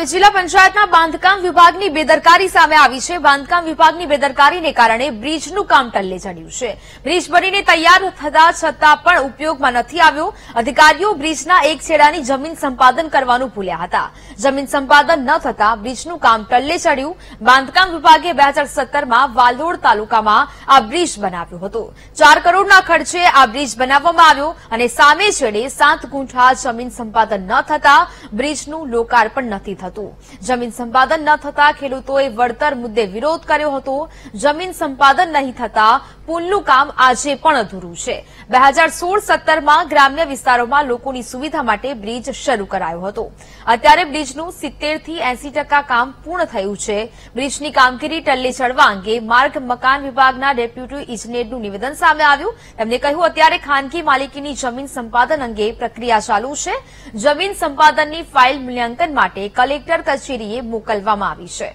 જિલ્લા પંચાયતના બાંધકામ વિભાગની બેદરકારી સામે આવી છે। બાંધકામ વિભાગની બેદરકારીને કારણે બ્રિજનું કામ ટલ્લે ચડ્યું છે। બ્રિજ બનીને તૈયાર થતા છતાં પણ ઉપયોગમાં નથી આવ્યો। અધિકારીઓ બ્રિજના એક છેડાની જમીન સંપાદન કરવાનું ભૂલ્યા હતા। જમીન સંપાદન ન થતા બ્રિજનું કામ ટલ્લે ચડ્યું। બાંધકામ વિભાગે 2017માં વાલોડ તાલુકામાં આ બ્રિજ બનાવ્યો હતો। 4 કરોડના ખર્ચે આ બ્રિજ બનાવવામાં આવ્યો અને સામે છેડે 7 ગુંઠા જમીન સંપાદન ન થતા બ્રિજનું લોકાર્પણ નથી થતું। જમીન સંપાદન ન થતા ખેડૂતોએ વળતર મુદ્દે વિરોધ કર્યો હતો। જમીન સંપાદન નહીં થતા પુલનું કામ આજે પણ અધૂરું છે। 2016-17માં ગ્રામ્ય વિસ્તારોમાં લોકોની સુવિધા માટે બ્રિજ શરૂ કરાયો હતો। અત્યારે બ્રિજનું 70 થી 80% કામ પૂર્ણ થયું છે। બ્રિજની કામગીરી ટલ્લે ચડવા અંગે માર્ગ મકાન વિભાગના ડેપ્યુટી ઇજનેરનું નિવેદન સામે આવ્યું। તેમણે કહ્યું અત્યારે ખાનગી માલિકીની જમીન સંપાદન અંગે પ્રક્રિયા ચાલુ છે। જમીન સંપાદનની ફાઇલ મૂલ્યાંકન માટે કલેક્ટર કચેરીએ મોકલવામાં આવી છે।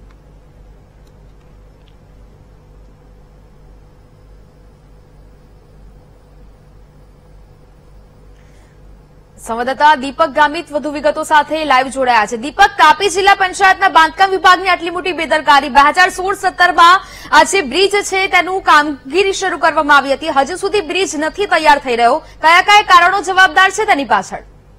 સંવાદદાતા દીપક ગામિત વધુ વિગતો સાથે લાઈવ જોડાયા છે। દીપક, તાપી જિલ્લા પંચાયતના બાંધકામ વિભાગની આટલી મોટી બેદરકારી, 2016-17માં આ જે બ્રિજ છે તેનું કામગીરી શરૂ કરવામાં આવી હતી, હજુ સુધી બ્રિજ નથી તૈયાર થઈ રહ્યો, કયા કયા કારણો જવાબદાર છે તેની પાછળ?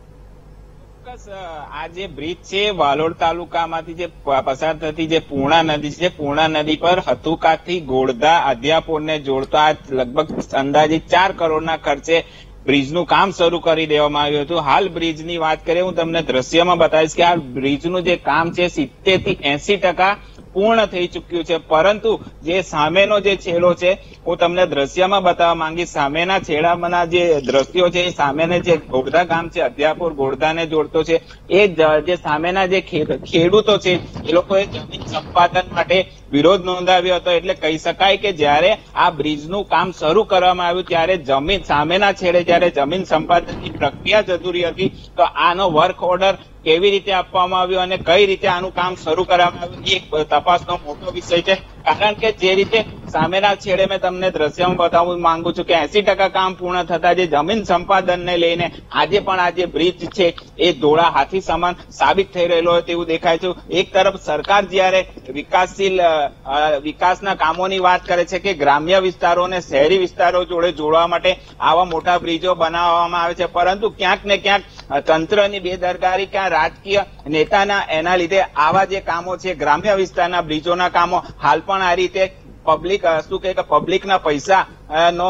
આ જે બ્રિજ છે વાલોડ તાલુકામાંથી જે પસાર થતી જે પૂર્ણા નદી છે, પૂર્ણા નદી પર હતુકાથી ગોળધા અધ્યાપોરને જોડતા લગભગ અંદાજે 4 કરોડના ખર્ચે બ્રિજનું કામ શરૂ કરી દેવામાં આવ્યું હતું। હાલ બ્રિજની વાત કરીએ, હું તમને દ્રશ્યમાં બતાવીશ કે આ બ્રિજનું જે કામ છે 70 થી 80% પૂર્ણ થઈ ચુક્યું છે, પરંતુ જે સામેનો જે છેડો છે હું તમને દ્રશ્યમાં બતાવવા માંગીશ। સામેના છેડામાંના જે દ્રશ્યો છે, સામેને જે ગોળધા ગામ છે, અધ્યાપુર ગોળધાને જોડતો છે, એ જે સામેના જે ખેડૂતો છે એ લોકોએ જમીન સંપાદન માટે વિરોધ નોંધાવ્યો હતો। એટલે કહી શકાય કે જયારે આ બ્રિજનું કામ શરૂ કરવામાં આવ્યું ત્યારે જમીન સામેના છેડે જયારે જમીન સંપાદનની પ્રક્રિયા જતું હતી, તો આનો વર્ક ઓર્ડર કેવી રીતે આપવામાં આવ્યો અને કઈ રીતે આનું કામ શરૂ કરવામાં આવ્યું એ એક તપાસનો મોટો વિષય છે। કારણ કે જે રીતે સામેના છેડે મેં તમને દ્રશ્યમાં બતાવવા માંગુ છું કે 80% કામ પૂર્ણ થતા જે જમીન સંપાદનને લઈને આજે પણ આ જે બ્રિજ છે એ ધોળા હાથી સમાન સાબિત થઈ રહેલો હોય તેવું દેખાય છે। એક તરફ સરકાર જયારે વિકાસશીલ વિકાસના કામોની વાત કરે છે કે ગ્રામ્ય વિસ્તારો અને શહેરી વિસ્તારો જોડે જોડવા માટે આવા મોટા બ્રિજો બનાવવામાં આવે છે, પરંતુ ક્યાંક ને ક્યાંક તંત્રની બેદરકારી, ક્યાં રાજકીય નેતાના એના લીધે આવા જે કામો છે ગ્રામ્ય વિસ્તારના બ્રિજોના કામો હાલ પણ આ રીતે પબ્લિક શું કહે કે પબ્લિકના પૈસા નો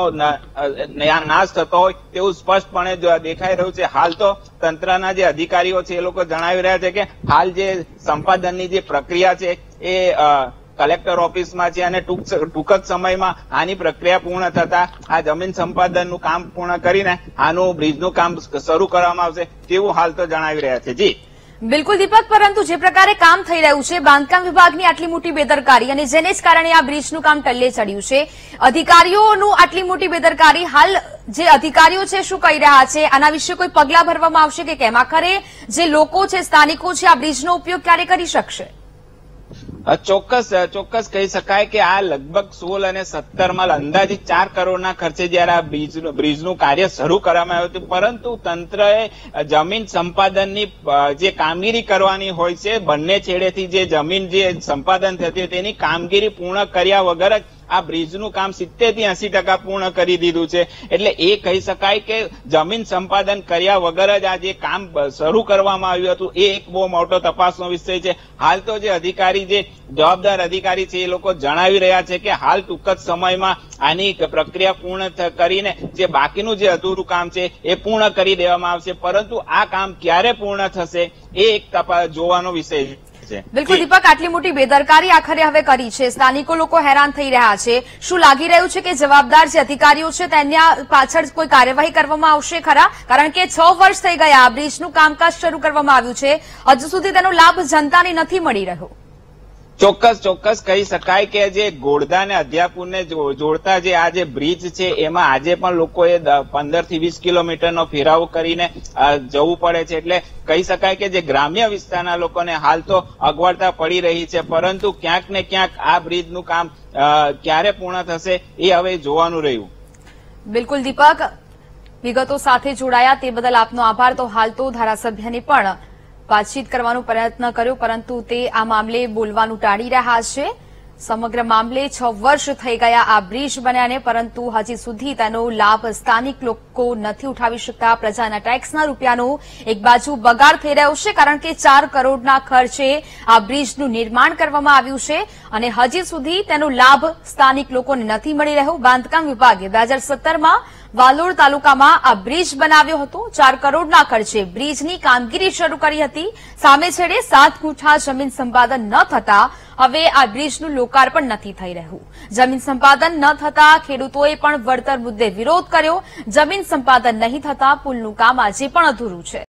નાશ થતો હોય તેવું સ્પષ્ટપણે દેખાઈ રહ્યું છે। હાલ તો તંત્રના જે અધિકારીઓ છે એ લોકો જણાવી રહ્યા છે કે હાલ જે સંપાદનની જે પ્રક્રિયા છે એ કલેક્ટર ઓફિસમાં છે અને ટૂંક જ સમયમાં આની પ્રક્રિયા પૂર્ણ થતા આ જમીન સંપાદનનું કામ પૂર્ણ કરીને આનું બ્રિજનું કામ શરૂ કરવામાં આવશે તેવું હાલ તો જણાવી રહ્યા છે। જી બિલકુલ દીપક, પરંતુ જે પ્રકારે કામ થઈ રહ્યું છે, બાંધકામ વિભાગની આટલી મોટી બેદરકારી અને જેને જ કારણે આ બ્રિજનું કામ ટલ્લે ચડ્યું છે, અધિકારીઓનું આટલી મોટી બેદરકારી, હાલ જે અધિકારીઓ છે શું કહી રહ્યા છે, આના વિશે કોઈ પગલાં ભરવામાં આવશે કે કેમ? આખરે જે લોકો છે, સ્થાનિકો છે, આ બ્રિજનો ઉપયોગ ક્યારે કરી શકશે? ચોક્કસ કહી શકાય કે આ લગભગ 16 અને 17માં અંદાજિત 4 કરોડના ખર્ચે જયારે આ બ્રિજનું કાર્ય શરૂ કરવામાં આવ્યું હતું, પરંતુ તંત્રએ જમીન સંપાદનની જે કામગીરી કરવાની હોય છે, બંને છેડેથી જે જમીન જે સંપાદન થતી તેની કામગીરી પૂર્ણ કર્યા વગર જ આ બ્રિજનું કામ 70 થી 80% પૂર્ણ કરી દીધું છે। એટલે એ કહી શકાય કે જમીન સંપાદન કર્યા વગર જ આ જે કામ શરૂ કરવામાં આવ્યું હતું એ એક બહુ મોટો તપાસનો વિષય છે। હાલ તો જે અધિકારી, જે જવાબદાર અધિકારી છે એ લોકો જણાવી રહ્યા છે કે હાલ ટૂંક જ સમયમાં આની પ્રક્રિયા પૂર્ણ કરીને જે બાકીનું જે અધૂરું કામ છે એ પૂર્ણ કરી દેવામાં આવશે, પરંતુ આ કામ ક્યારે પૂર્ણ થશે એ એક તપાસ જોવાનો વિષય છે। બિલકુલ દીપક, આટલી મોટી બેદરકારી આખરે હવે કરી છે, સ્થાનિકો લોકો હેરાન થઈ રહ્યા છે, શું લાગી રહ્યું છે કે જવાબદાર જે અધિકારીઓ છે તેના પાછળ કોઈ કાર્યવાહી કરવામાં આવશે ખરા? કારણ કે 6 વર્ષ થઈ ગયા બ્રિજનું કામકાજ શરૂ કરવામાં આવ્યું છે, હજુ સુધી તેનો લાભ જનતાને નથી મળી રહ્યો। ચોક્કસ કહી શકાય કે જે ગોળધા અને અધ્યાપુરને જોડતા જે આ જે બ્રિજ છે એમાં આજે પણ લોકોએ 15 થી 20 કિલોમીટરનો ફેરાવો કરીને જવું પડે છે। એટલે કહી શકાય કે જે ગ્રામ્ય વિસ્તારના લોકોને હાલ તો અગવડતા પડી રહી છે, પરંતુ ક્યાંક ને ક્યાંક આ બ્રિજનું કામ ક્યારે પૂર્ણ થશે એ હવે જોવાનું રહ્યું। બિલકુલ દીપક, વિગતો સાથે જોડાયા તે બદલ આપનો આભાર। તો હાલ તો ધારાસભ્યને પણ વાતચીત કરવાનો પ્રયત્ન કર્યો, પરંતુ તે આ મામલે બોલવાનું ટાળી રહ્યા છે. સમગ્ર મામલે 6 વર્ષ થઈ ગયા આ બ્રિજ બન્યાને, પરંતુ હજી સુધી તેનો લાભ સ્થાનિક લોકો નથી ઉઠાવી શકતા. પ્રજાના ટેક્સના રૂપિયાનો એક બાજુ બગાડ થઈ રહ્યો છે, કારણ કે 4 કરોડના ખર્ચે આ બ્રિજનું નિર્માણ કરવામાં આવ્યું છે અને હજી સુધી તેનો લાભ સ્થાનિક લોકોને નથી મળી રહ્યો. બાંધકામ વિભાગે 2017માં વાલોડ તાલુકામાં આ બ્રિજ બનાવ્યો હતો. 4 કરોડના ખર્ચે બ્રિજની કામગીરી શરૂ કરી હતી. સામે છેડે 7 ગુંઠા જમીન સંપાદન ન થતા હવે આ બ્રિજનું લોકાર્પણ નથી થઈ રહ્યું. જમીન સંપાદન ન થતા ખેડૂતોએ પણ વળતર મુદ્દે વિરોધ કર્યો. જમીન સંપાદન નહીં થતા પુલનું કામ આજે પણ અધૂરું છે.